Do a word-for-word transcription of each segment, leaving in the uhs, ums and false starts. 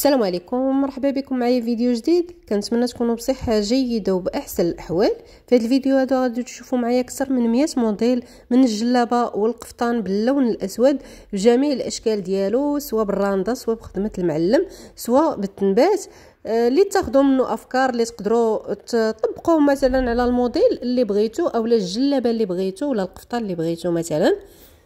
السلام عليكم، مرحبا بكم معايا فيديو جديد. كنتمنى تكونوا بصحه جيده وباحسن الاحوال. في هذا الفيديو هذا غادي تشوفوا معايا اكثر من مية موديل من الجلابه والقفطان باللون الاسود بجميع الاشكال ديالو، سواء بالراندا سواء بخدمه المعلم سواء بالتنبات، اللي تاخذوا منه افكار اللي تقدروا تطبقوه مثلا على الموديل اللي بغيتو اولا الجلابه اللي بغيتو ولا القفطان اللي بغيتو مثلا.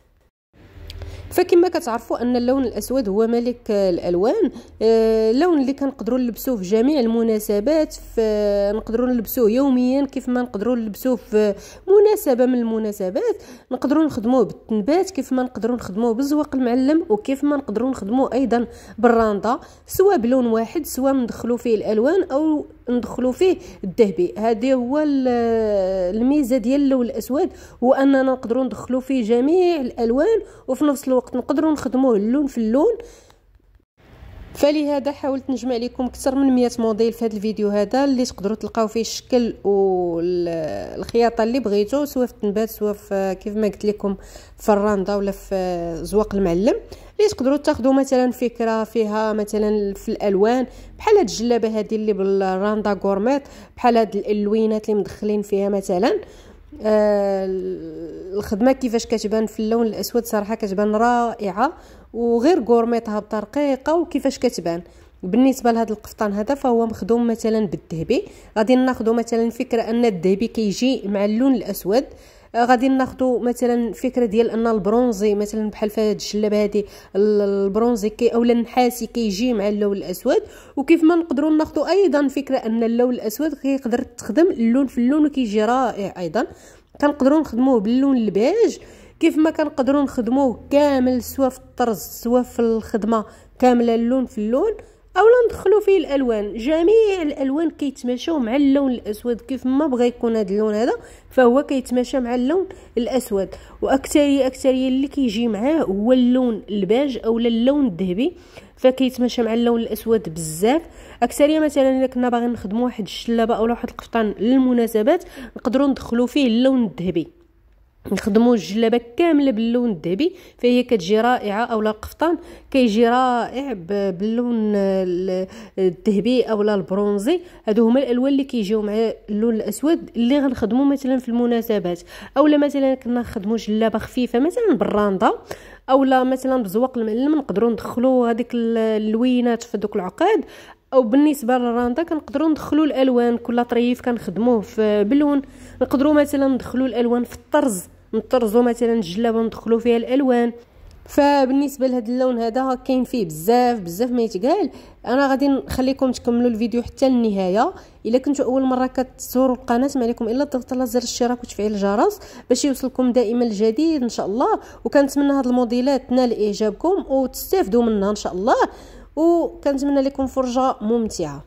فكما كتعرفوا ان اللون الاسود هو ملك الالوان، اللون اللي كنقدروا نلبسوه في جميع المناسبات، نقدروا نلبسوه يوميا كيف ما نقدروا نلبسوه في مناسبه من المناسبات، نقدروا نخدموه بالتنبات كيف ما نقدروا نخدموه بالزواق المعلم، وكيف ما نقدروا نخدموه ايضا بالراندا، سواء بلون واحد سواء ندخلوا فيه الالوان او ندخلوا فيه الذهبي. هذه هو الميزه ديال اللون الاسود، هو اننا نقدروا ندخلوا فيه جميع الالوان وفي نفس الوقت نقدروا نخدموه اللون في اللون. فلهذا حاولت نجمع لكم اكثر من مية موديل في هذا الفيديو هذا اللي تقدروا تلقاو فيه الشكل والخياطه اللي بغيتو، سواء في التنبات سواء في كيف ما قلت لكم في الراندا ولا في زواق المعلم، اللي تقدروا تاخذوا مثلا فكره فيها مثلا في الالوان بحال هاد الجلابه هذه اللي بالراندا غورميت، بحال هاد الالوينات اللي مدخلين فيها مثلا. آه الخدمه كيفاش كتبان في اللون الاسود صراحه كتبان رائعه، وغير غورميطها بطريقه وكيفاش كتبان. بالنسبه لهذا القفطان هذا فهو مخدوم مثلا بالذهبي، غادي ناخذوا مثلا فكره ان الذهبي كيجي مع اللون الاسود، غادي ناخذوا مثلا فكره ديال ان البرونزي مثلا بحال في هذه الجلابه هذه البرونزي كي اولا النحاسي كيجي مع اللون الاسود، وكيف ما نقدروا ناخذوا ايضا فكره ان اللون الاسود كيقدر تخدم اللون في اللون وكيجي رائع. ايضا كنقدروا نخدموه باللون البيج كيف ما كنقدروا نخدموه كامل سواء في الطرز سواء في الخدمه كامله اللون في اللون، اولا ندخلوا فيه الالوان. جميع الالوان كيتماشاو مع اللون الاسود، كيف ما بغى يكون هذا اللون هذا فهو كيتماشى مع اللون الاسود، واكثريه اكثريه اللي كيجي معاه هو اللون الباج اولا اللون الذهبي، فكيتماشى مع اللون الاسود بزاف. اكثريه مثلا الا كنا باغيين نخدموا واحد الشلابه اولا واحد القفطان للمناسبات نقدروا ندخلوا فيه اللون الذهبي، نخدموا الجلابه كامله باللون الذهبي فهي كتجي رائعه، اولا القفطان كيجي رائع باللون الذهبي اولا البرونزي. هادو هما الالوان اللي كيجيو مع اللون الاسود اللي غنخدموا مثلا في المناسبات، اولا مثلا كنا نخدموا جلابه خفيفه مثلا بالراندا اولا مثلا بزواق المعلم نقدروا ندخلوا هذيك اللوينات في دوك العقاد، او بالنسبه للراندا كنقدروا ندخلوا الالوان كل طريف كنخدموه في بلون، نقدروا مثلا ندخلوا الالوان في الطرز نطرزوا مثلا الجلابه ندخلوا فيها الالوان. فبالنسبه لهذا اللون هذا كاين فيه بزاف بزاف ما يتقال. انا غادي نخليكم تكملوا الفيديو حتى النهايه. الا كنتوا اول مره كتزوروا القناه ما عليكم الا الضغط على زر الاشتراك وتفعيل الجرس باش يوصلكم دائما الجديد ان شاء الله. وكنتمنى هاد الموديلات تنال اعجابكم وتستافدوا منها ان شاء الله، وكنتمنى لكم فرجه ممتعه.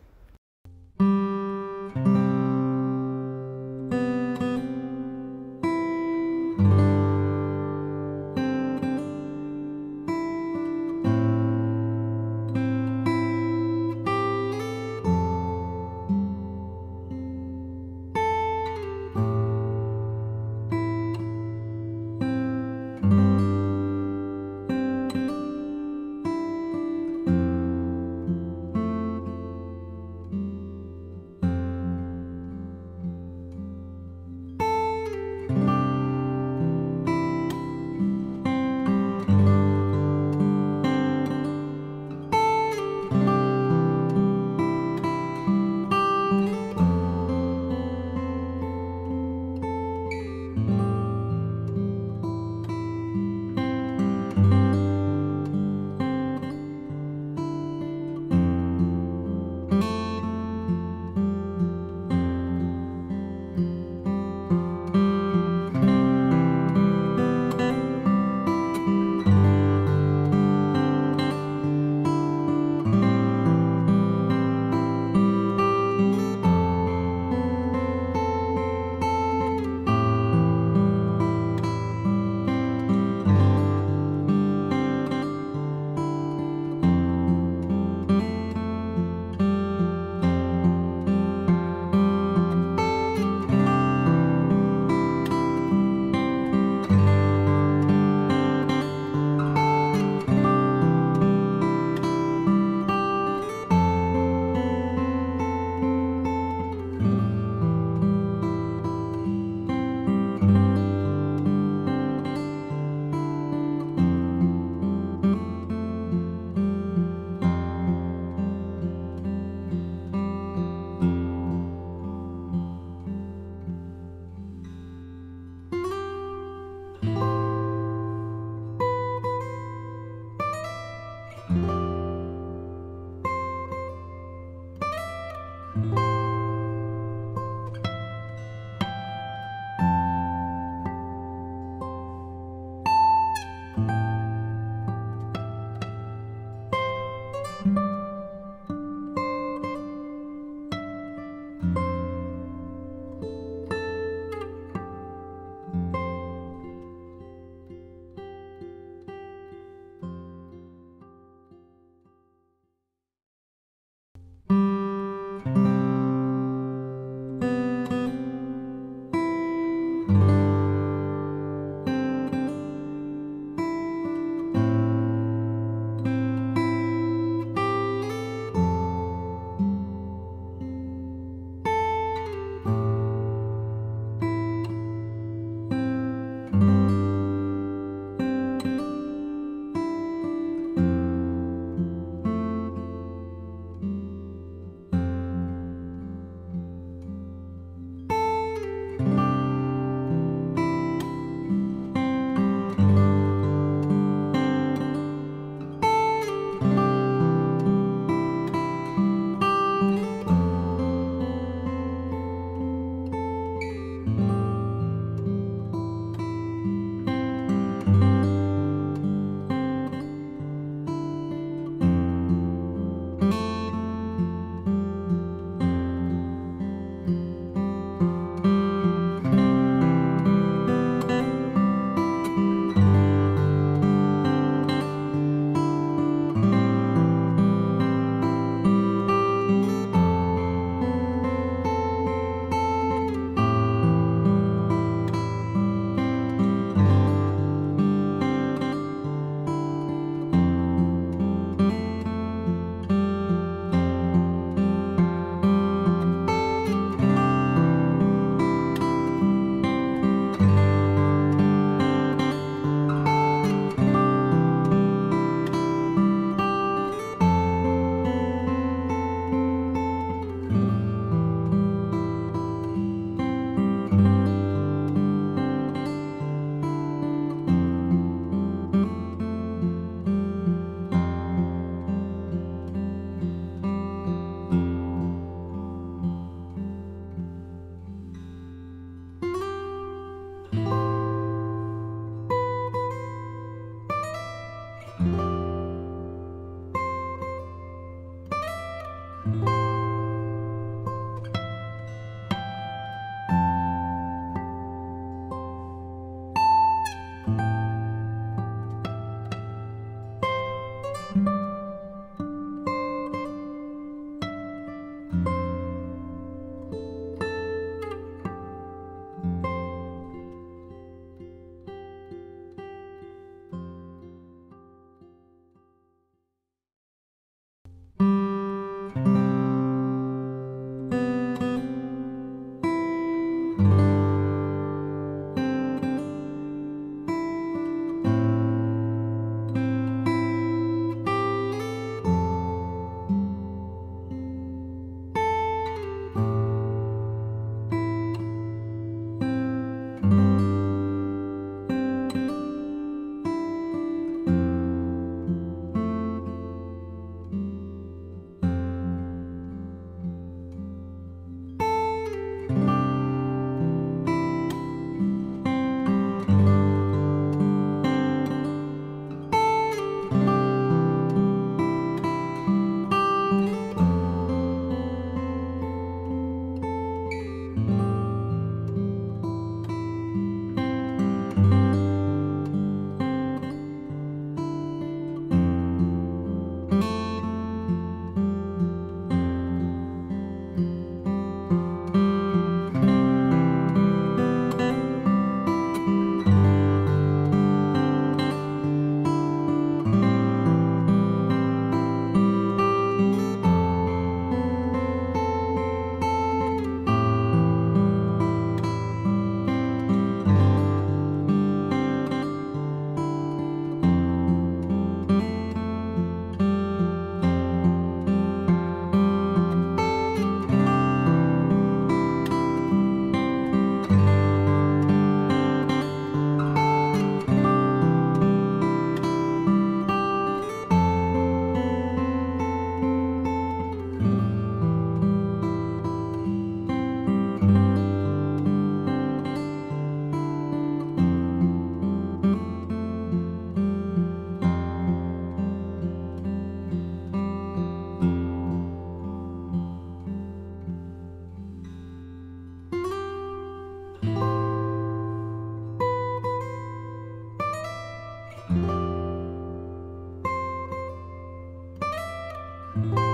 you